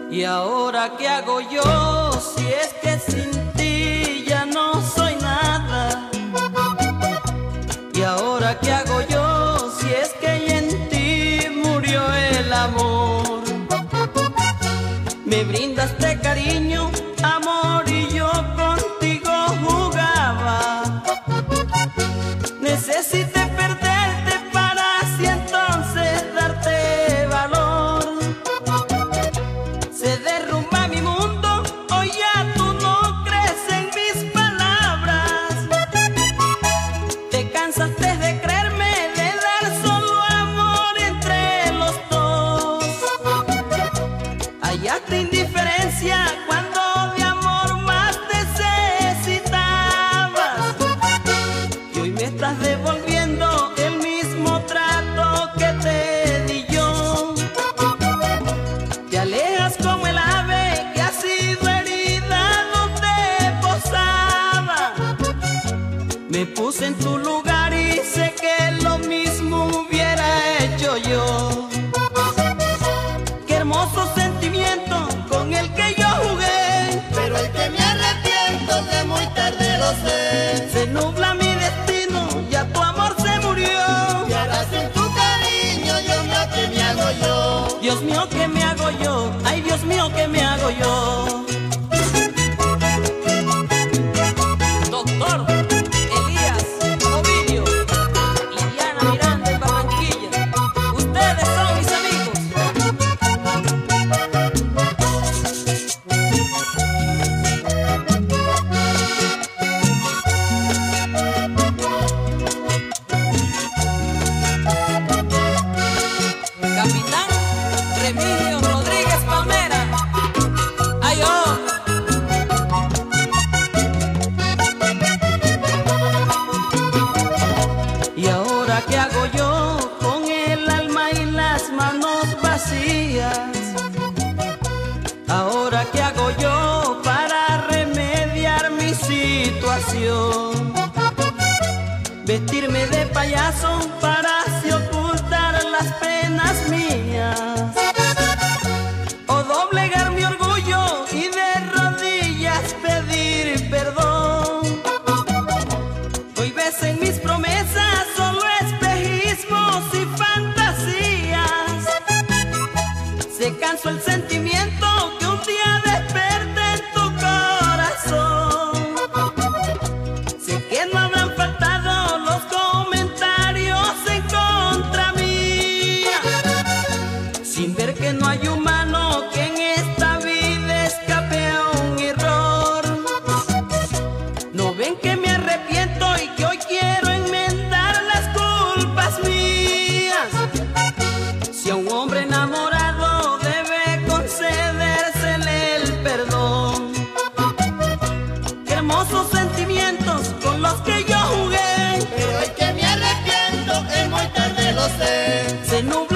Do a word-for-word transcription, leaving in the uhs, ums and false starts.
¿Y ahora qué hago yo si es que sin ti ya no soy nada? ¿Y ahora qué hago yo si es que en ti murió el amor? Me brindaste cariño, amor, y yo contigo jugaba. Necesité perderte para así entonces darte valor. Se derrumba mi mundo, hoy ya tú no crees en mis palabras. Te cansaste de creerme, de dar solo amor entre los dos. Hallaste indiferencia cuando de amor más necesitabas. Y hoy me estás devolviendo el mismo trato que te di yo. Te alejas como el ave que ha sido herida donde posaba. Me puse en tu lugar y sé que lo mismo hubiera hecho yo. Qué hermoso sentimiento con el que yo jugué, pero el que me arrepiento de muy tarde lo sé. se nubla mi destino, ya tu amor se murió. Y ahora sin tu cariño, Dios mío, ¿qué me hago yo? Dios mío, ¿qué me hago yo? Ay, Dios mío, ¿qué me hago yo? Doctor Elías Ovidio y Diana Miranda en Barranquilla, ustedes son mis amigos. Capitán Remigio Rodríguez Palmera. ¡Ay, oh! ¿Y ahora qué hago yo con el alma y las manos vacías? ¿Ahora qué hago yo para remediar mi situación? Vestirme de payaso para así ocultar las penas mías, o doblegar mi orgullo y de rodillas pedir perdón. Hoy ves en mis promesas solo espejismos y fantasías. Se cansó el sentimiento que un día desperté en tu corazón. Sé que no habrán faltado los comentarios en contra mía, sin ver que no hay humano que en esta vida escape a un error. No ven que me arrepiento y que hoy quiero enmendar las culpas mías. Si a un hombre enamorado debe concedérsele el perdón. Qué hermosos sentimientos con los que yo jugué, Pero el que me arrepiento es muy tarde lo sé. se nubla